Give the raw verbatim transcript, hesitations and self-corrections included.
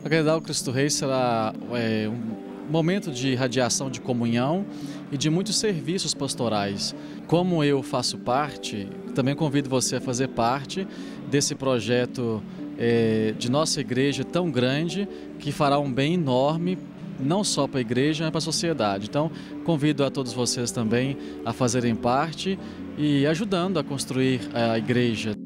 A Catedral Cristo Rei será é, um momento de radiação de comunhão e de muitos serviços pastorais. Como eu faço parte, também convido você a fazer parte desse projeto é, de nossa igreja tão grande, que fará um bem enorme, não só para a igreja, mas para a sociedade. Então, convido a todos vocês também a fazerem parte e ajudando a construir a igreja.